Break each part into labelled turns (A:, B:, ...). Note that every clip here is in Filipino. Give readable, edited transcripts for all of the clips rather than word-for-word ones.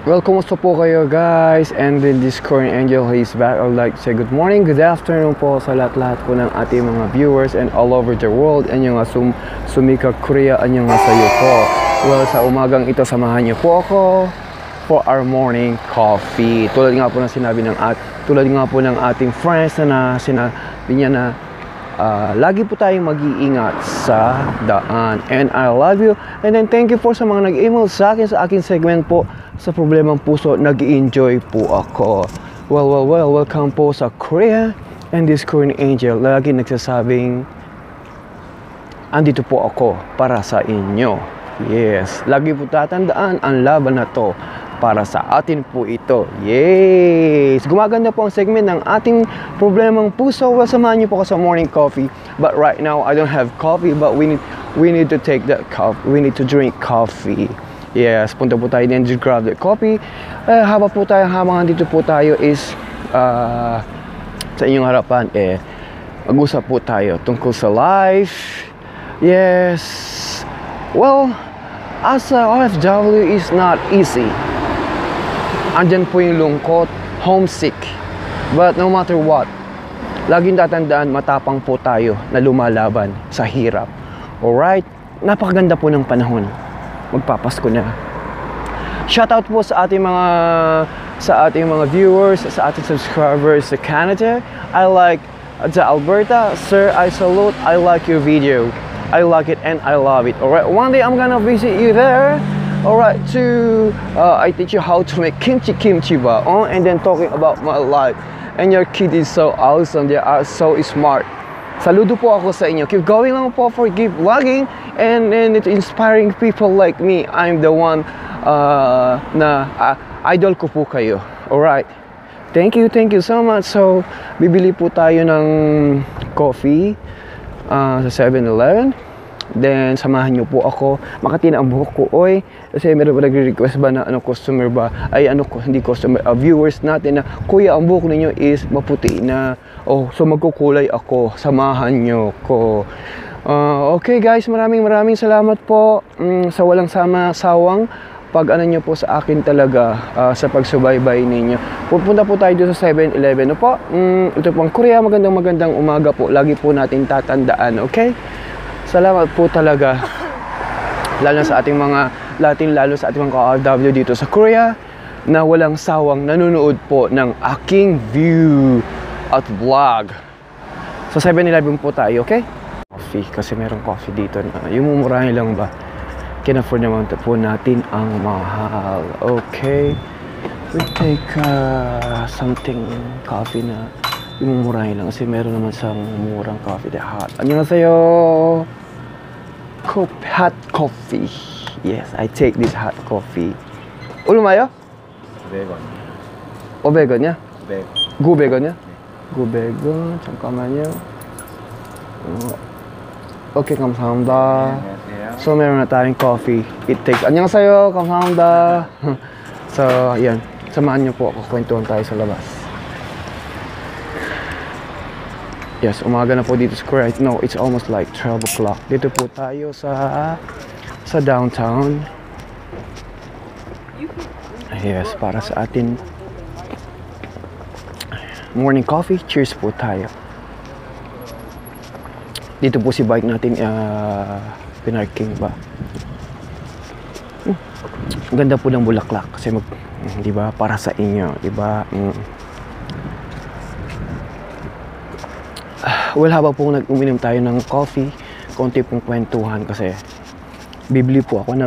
A: Well, kumusta po kayo guys? And then this Korean Angel, he's back. I would like to say good morning, good afternoon po sa lahat-lahat po ng ating mga viewers and all over the world. And yung sumika Korea, anyong sayo po. Well, sa umagang ito, samahan niyo po ako for our morning coffee. Tulad nga po ng ating friends na sinabi niya na lagi po tayong mag-iingat sa daan. And I love you. And then thank you po sa mga nag-email sa akin segment po sa Problemang Puso. Nag-enjoy po ako. Well, welcome po sa Korea and this Korean Angel. Lagi nagsasabing andito po ako para sa inyo. Yes, lagi po tatandaan ang laban na to para sa atin po ito. Yes! Gumaganda po ang segment ng ating Problemang Puso. Well, samahan niyo po ako sa morning coffee. But right now, I don't have coffee, but we need to take that coffee. We need to drink coffee. Yes, punta po tayo din to grab the coffee. Habang nandito po tayo is sa inyong harapan, mag-usap po tayo tungkol sa life. Yes. Well, as a OFW is not easy. Andyan po yung lungkot, homesick. But no matter what, laging tatandaan, matapang po tayo na lumalaban sa hirap. Alright? Napakaganda po ng panahon. Magpapasko na. Shoutout po sa ating mga viewers, sa ating subscribers sa Canada. I like the Alberta. Sir, I salute. I like your video. I like it and I love it. Alright, one day I'm gonna visit you there. Alright, I teach you how to make kimchi ba? And then talking about my life. And your kid is so awesome. They are so smart. Saludo po ako sa inyo. Keep going lang po for keep vlogging and it's inspiring people like me. I'm the one idol ko po kayo. Alright. Thank you so much. So, bibili po tayo ng coffee sa 7-Eleven. Then samahan niyo po ako. Makati na ang buhok ko, oy. Kasi meron ba nagre-request ba na customer ba? Hindi customer, viewers natin na, kuya, ang buhok ninyo is maputi na. Oh, so magkukulay ako. Samahan niyo ko. Okay guys, maraming salamat po sa walang sawang pag-ano niyo po sa akin talaga sa pagsubaybay ninyo. Pupunta po tayo dito sa 7-Eleven. Po. Ito pong Korea, magandang umaga po. Lagi po natin tatandaan, okay? Salamat po talaga. Lalo sa ating mga OFW dito sa Korea na walang sawang nanonood po ng aking view at vlog. Sa 7-Eleven po tayo, okay? Coffee, kasi merong coffee dito na yung mumurahin lang ba? Can-afford naman po natin ang mahal. Okay. We take something coffee na yung mumurahin lang kasi meron naman sa murang coffee the hot. Annyeonghaseyo. Hot coffee. Yes, I take this hot coffee. 얼마요?
B: 900원.
A: 500원이야?
B: 900.
A: 900원이야? 900원. 잠깐만요. Okay, 감사합니다.
B: 안녕하세요.
A: So, meron na tayong coffee. It takes. 안녕하세요. 감사합니다. So, ayan. Samahan niyo po ako. Kwentuhan tayo sa labas. Yes, umaga na po dito sa Korea. No, it's almost like 12 o'clock. Dito po tayo sa downtown. Yes, para sa atin morning coffee. Cheers po tayo. Dito po si bike natin pinarking ba. Ganda po ng bulaklak kasi di ba, para sa inyo, di ba? Well, habang po nag-uminom tayo ng coffee, konti pong kwentuhan kasi bibili po ako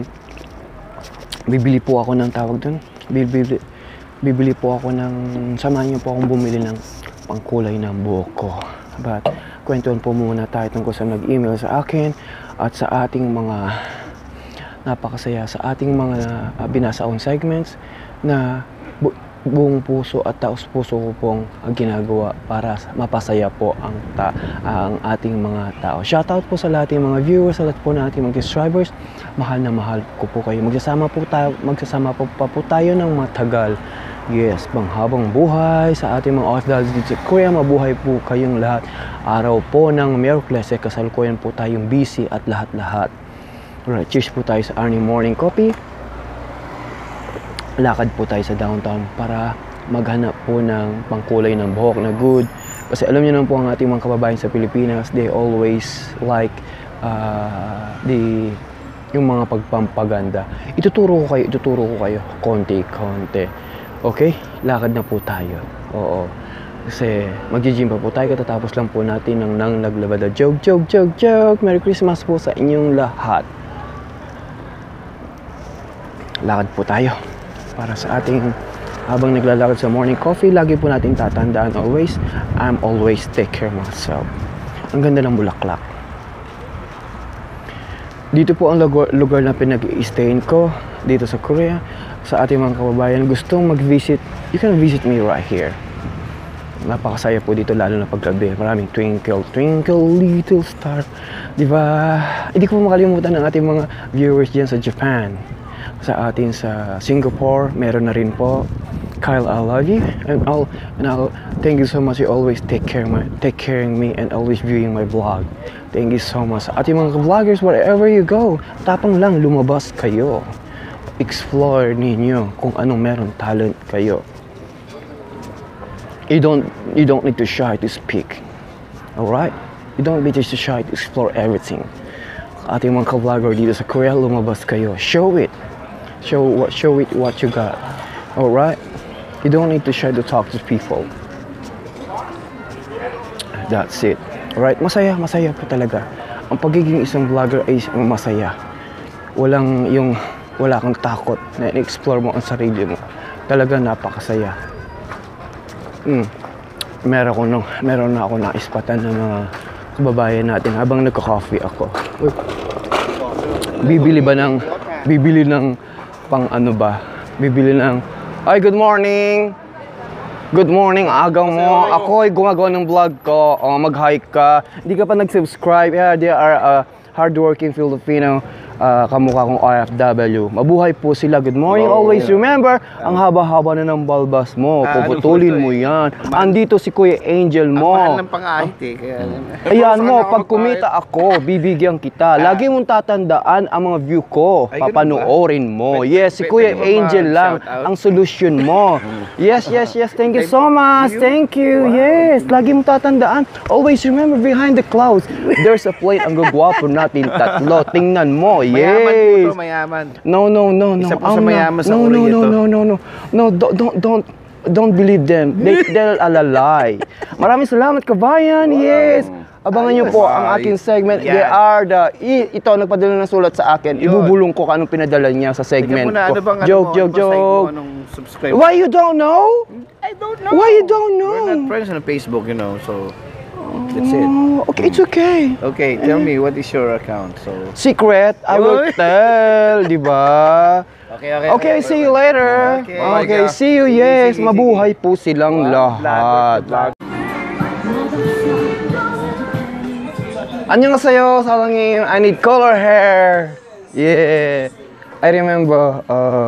A: ng tawag dun. Bibili po ako ng, samahan niyo po akong bumili ng pangkulay ng buhok ko. But kwentuhan po muna tayo tungkol sa nag-email sa akin at sa ating mga napakasaya sa ating mga binasaong segments na buong puso at taos puso ko pong ginagawa para mapasaya po ang ating mga tao. Shoutout po sa lahat ng mga viewers, sa lahat po nating mga subscribers. Mahal na mahal ko po kayo. Magsasama pa po tayo ng matagal. Yes, panghabang buhay sa ating mga OFWs dito sa Korea. Mabuhay po kayong lahat. Araw po ng Miyerkules, kasalukuyan po tayong busy at lahat-lahat. Alright, cheers po tayo sa early morning coffee. lakad po tayo sa downtown para maghanap po ng pangkulay ng buhok na good. Kasi alam niyo naman po ang ating mga kababayan sa Pilipinas, they always like yung mga pagpampaganda. Ituturo ko kayo konti-konti. Okay? Lakad na po tayo. Oo. Kasi mag-gym pa po tayo, katatapos lang po natin ng naglabada. Joke. Merry Christmas po sa inyong lahat. Lakad po tayo para sa ating habang naglalakad sa morning coffee. Lagi po natin tatandaan always, I'm always take care of myself. Ang ganda ng bulaklak. Dito po ang lugar na pinag-i-stayin ko dito sa Korea. Sa ating mga kababayan gustong mag-visit, you can visit me right here. Napakasaya po dito, lalo na paggabi. Maraming twinkle, twinkle, little star. Diba? Hindi ko makalimutan ng ating mga viewers dyan sa Japan. Sa atin sa Singapore, meron na rin po. Kyle, I love you. And I'll thank you so much. You always take caring me and always viewing my vlog. Thank you so much. At yung mga vloggers, wherever you go, tapang lang, lumabas kayo. Explore ninyo kung anong meron talent kayo. You don't need to shy to speak. Alright? You don't need to shy to explore everything. Ating mga ka-vlogger dito sa Korea, lumabas kayo. Show it. Show it what you got. Alright? You don't need to shy to talk to people. That's it. Alright? Masaya po talaga. Ang pagiging isang vlogger ay masaya. Wala kang takot na i-explore mo ang sarili mo. Talaga napakasaya. Meron na ako naispatan ng mga kababayan natin habang nagka-coffee ako. Uy. Bibili ng pang ano ba? Bibili ng ay, good morning. Good morning, aga mo. Ako ay gumagawa ng vlog ko. Mag-hike ka. Hindi ka pa nag-subscribe. Yeah, they are hardworking Filipino. Kamukha kong OFW. Mabuhay po sila. Good morning. Always remember, ang haba-haba na ng balbas mo. Puputulin mo yan. Andito si Kuya Angel mo.
B: Ang mahal ng pang-ahit eh.
A: Ayan mo, pag kumita ako, bibigyan kita. Lagi mong tatandaan ang mga view ko. Papanoorin mo. Yes, si Kuya Angel lang ang solusyon mo. Yes. Thank you so much. Thank you. Yes, lagi mong tatandaan. Always remember, behind the clouds, there's a plate. Ang gagwapo natin tatlo. Tingnan mo.
B: Mayaman po to, mayaman.
A: No.
B: Isa po sa mayaman sa Korea ito.
A: No, don't believe them. They'll lie. Maraming salamat, kabayan. Yes. Abangan niyo po ang aking segment. They are ito nagpadala ng sulat sa akin. Ibubulong ko kung anong pinadala niya sa segment ko. Joke. Why you don't know?
B: I don't know.
A: Why you don't know?
B: We're not friends on Facebook, so that's it.
A: Okay, it's okay.
B: Okay, tell me, what is your account? So
A: Secret, I will tell, di ba? Okay, see you later. Okay, see you. Yes, mabuhay po silang lahat. Annyeonghaseyo, 사랑해요. I need color hair. Yeah. I remember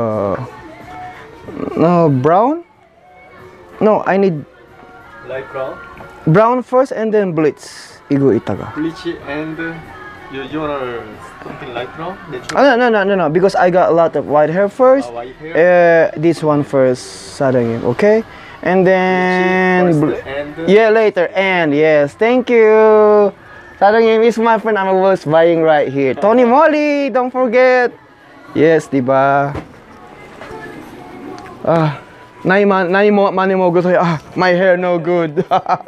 A: no, brown? No, I need
C: light brown.
A: Brown first and then bleach. Igo itaga.
C: Bleach and you want something light brown?
A: No. Because I got a lot of white hair first.
C: White hair.
A: This one first, 사랑해요. Okay? And then
C: and
A: later. And yes, thank you. 사랑해요 is my friend. I was buying right here. Tony Moly, don't forget. Yes, diba? My hair no good.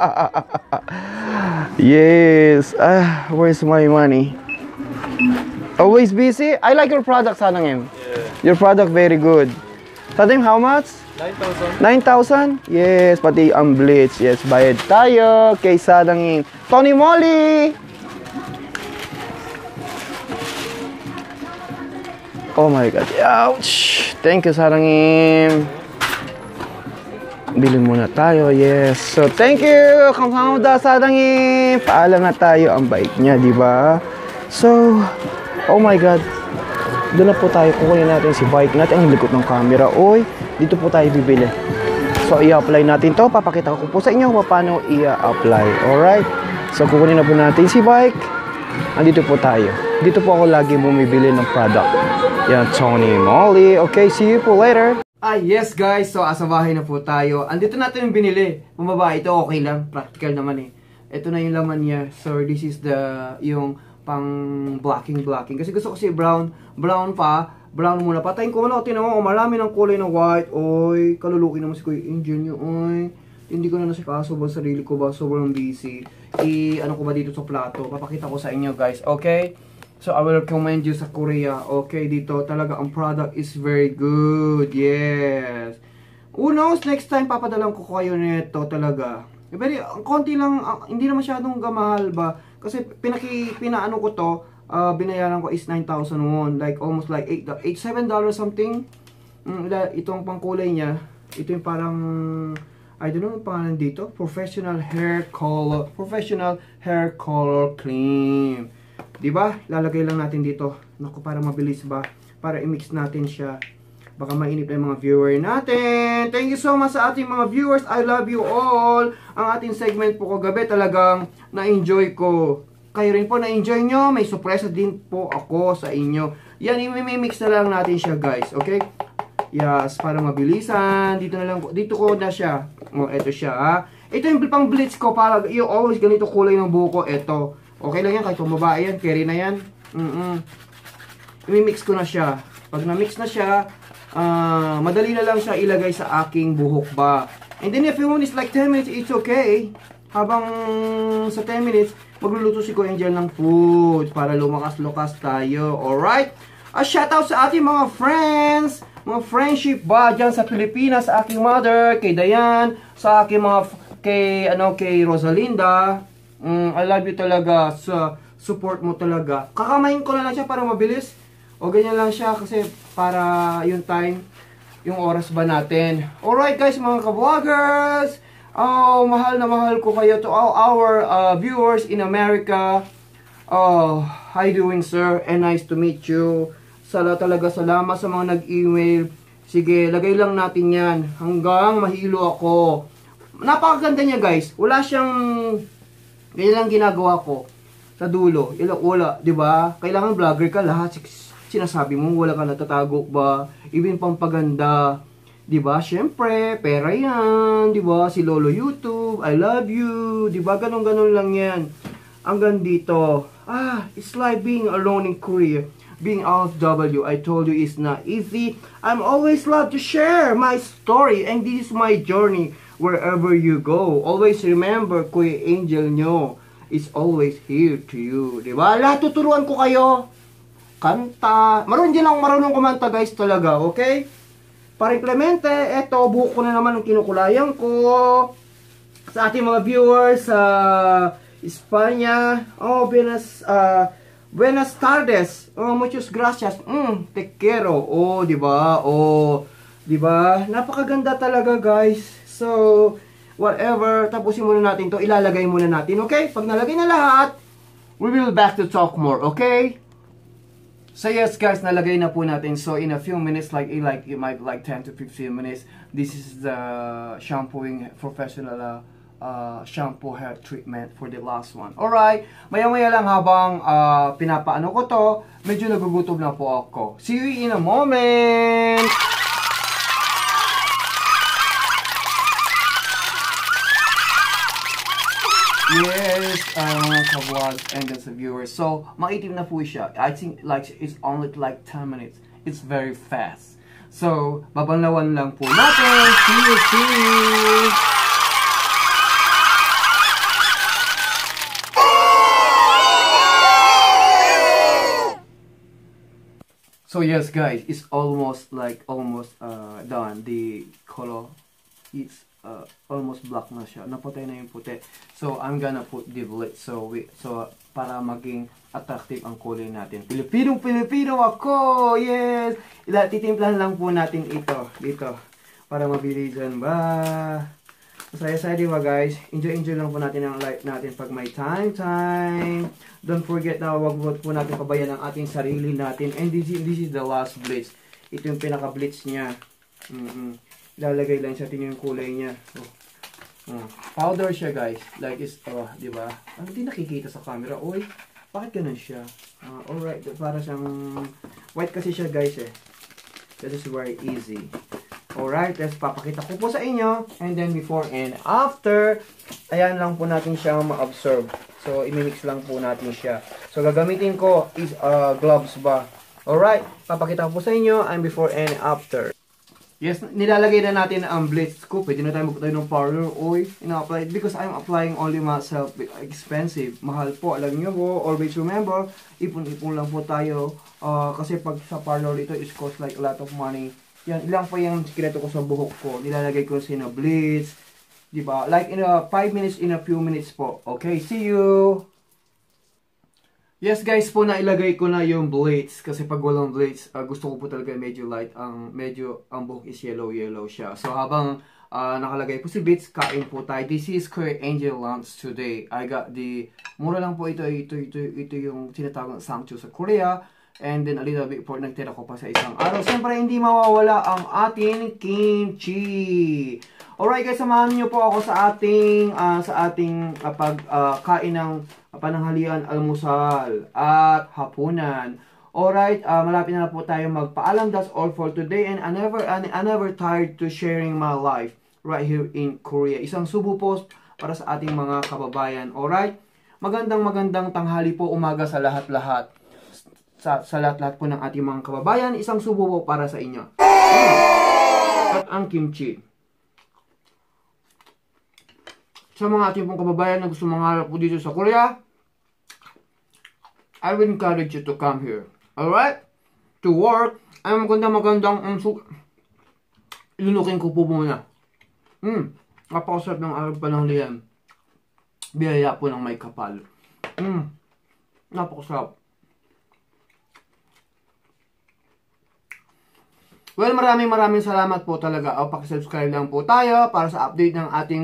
A: Yes. Where's my money? Always busy. I like your product, Sanangim. Your product very good. Sanangim, how much?
C: 9,000.
A: 9,000? Yes, pati ang bleach. Yes, bayad tayo kay Sanangim. Tony Moly! Oh my God. Ouch! Thank you, Sanangim. Bili muna tayo, yes. So, thank you! Kamsahamnida, Sanangim! Paalam na tayo, ang bait niya, di ba? So, oh my God. Doon na po tayo, kukunin natin si bike natin. Ang likod ng camera. Oy, dito po tayo bibili. So, i-apply natin to. Papakita ko po sa inyo kung paano i-apply. Alright? So, kukunin na po natin si bike. Andito po tayo. Dito po ako lagi bumibili ng product. Yan, Tony Moly. Okay, see you po later. Yes guys, so asa bahay na po tayo. Andito natin yung binili. Bumaba, ito okay lang, practical naman eh. Ito na yung laman niya. So this is yung pang blocking. Kasi gusto ko si brown pa. Brown muna. Patayin ko muna. Tinan mo, marami ng kulay na white. Oy, kaluluki naman si Kuya Angel nyo. Oy, hindi ko na nasikaso ba sarili ko ba? Sobrang busy. Ano ko ba dito sa plato? Papakita ko sa inyo guys, okay? So, I will recommend you sa Korea. Okay, dito talaga ang product is very good. Yes. Who knows, next time papadalang ko kayo nito talaga. Pero, ang konti lang, hindi na masyadong gamahal ba? Kasi, pinaano ko to, binayaran ko is 9,000 won. Like, almost like $7 something. Itong pangkulay niya, ito yung parang, I don't know ang pangalan dito. Professional hair color cream. Diba? Lalagay lang natin dito. Naku, para mabilis ba? Para i-mix natin siya. Baka mainip na yung mga viewer natin. Thank you so much sa ating mga viewers. I love you all. Ang ating segment po kagabi talagang na-enjoy ko. Kayo rin po na-enjoy nyo. May surprise din po ako sa inyo. Yan, i-mix na lang natin siya guys. Okay? Yes, para mabilisan. Dito na lang. Dito ko na siya. Ito siya ha. Ito yung pang blitz ko. Para yung always ganito kulay ng buko. Ito. Okay lang yan, kahit pumbabae yan, carry na yan. I-mix ko na siya. Pag na-mix na siya, madali na lang siya ilagay sa aking buhok ba. And then if you want, it's like 10 minutes, it's okay. Habang sa 10 minutes, magluluto si Kuya Angel ng food para lumakas-lukas tayo. Alright? A shoutout sa ating mga friends, mga friendship ba dyan sa Pilipinas, sa aking mother, kay Dayan, sa aking mga, kay Rosalinda. I love you talaga sa support mo talaga. Kakamain ko na lang siya para mabilis. O ganyan lang siya kasi para yung time, yung oras ba natin. Alright guys, mga ka-vloggers. Oh, mahal na mahal ko kayo to all our viewers in America. Oh, how you doing sir? And nice to meet you. Talaga salamat sa mga nag-email. Sige, lagay lang natin yan hanggang mahilo ako. Napakaganda niya guys. Wala siyang ganyan lang ginagawa ko sa dulo. Wala, di ba? Kailangan vlogger ka, lahat sinasabi mo, wala ka natatago ba? Even pampaganda, di ba? Syempre, pera yan, di ba? Si Lolo YouTube, I love you, di ba? Ganon lang yan. Hanggang dito, it's like being alone in Korea. Being OFW, I told you, is not easy. I'm always love to share my story, and this is my journey. Wherever you go, always remember, Kuya Angel nyo is always here to you. Diba? Lahat tuturuan ko kayo. Kanta. Marunong kumanta guys talaga, okay? Para implemente, eto, buhok ko na naman ang kinukulayan ko. Sa ating mga viewers sa Espanya. Oh, buenas tardes. Oh, muchas gracias. Te quiero. Oh, diba? Oh, diba? Napakaganda talaga guys. So, whatever, tapusin muna natin to, ilalagay muna natin, okay? Pag nalagay na lahat, we will back to talk more, okay? So yes guys, nalagay na po natin. So in a few minutes, it might like 10 to 15 minutes, this is the shampooing professional shampoo hair treatment for the last one. Alright, maya-maya lang habang pinapaano ko to, medyo nagugutom na po ako. See you in a moment! Yes, ka-vlogs and the viewers. So, maitim na po siya. I think it's only like 10 minutes. It's very fast. So, babanlawan lang po natin. See you! So yes guys, it's almost done. The color is almost black na siya. Napatay na yung puti. So, I'm gonna put the blitz. So, para maging attractive ang kulay natin. Pilipino ako! Yes! Titimplahan lang po natin ito. Dito. Para mabilisan ba? Masaya-saya diba guys? Enjoy lang po natin ang life natin pag may time. Don't forget na wag po natin pabayan ang ating sarili natin. And this is the last blitz. Ito yung pinaka-blitz niya. Lalagay lang sa atin yung kulay niya. Powder siya guys. Like it's, di ba? Hindi nakikita sa camera. Oy, bakit ganun siya? Alright, para siyang white kasi siya guys eh. That is very easy. Alright, let's papakita ko po sa inyo. And then before and after, ayan lang po natin siya ma-observe. So, imimix lang po natin siya. So, gagamitin ko is gloves ba. Alright, papakita ko po sa inyo and before and after. Yes, nilalagay na natin ang blitz ko. Pwede na tayo magpatay ng parlor oil. Ina-apply because I'm applying only myself. Expensive. Mahal po. Alam nyo po, always remember, ipon-ipon lang po tayo. Kasi pag sa parlor ito, it costs like a lot of money. Yan, ilang po yung sikreto ko sa buhok ko. Nilalagay ko sa blitz. Diba? Like in a 5 minutes, in a few minutes po. Okay, see you! Yes guys po, nailagay ko na yung blades. Kasi pag walang blades, gusto ko po talaga medyo light. Ang buhok is yellow siya. So habang nakalagay po si Bits, kain po tayo. This is Korean Angel lunch today. I got the, mura lang po ito yung tinatawag ng sangchu sa Korea. And then a little bit for nagtira ko pa sa isang araw. Siyempre hindi mawawala ang ating kimchi. Alright guys, samahan niyo po ako sa ating pagkain ng pananghalian, almusal at hapunan. Alright, malapit na po tayo magpaalam. That's all for today, and I never tired to sharing my life right here in Korea. Isang subo po para sa ating mga kababayan. Alright, magandang tanghali po, umaga sa lahat-lahat. Sa lahat-lahat po ng ating mga kababayan, isang subo po para sa inyo. At ang kimchi. Sa mga ating pong kababayan na gusto mangarap po dito sa Korea, I will encourage you to come here. Alright? To work. Ay magandang ilunukin ko po muna. Napakasarap ng araw pananghalian. Biyaya po ng may kapal. Napakasarap. Well, maraming salamat po talaga. Pakisubscribe lang po tayo para sa update ng ating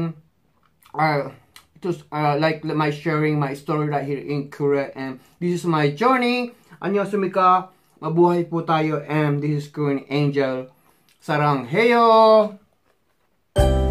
A: like my sharing my story right here in Korea, and this is my journey. Annyeonghaseyo, mabuhay po tayo, and this is Korean Angel. Sarang heyo.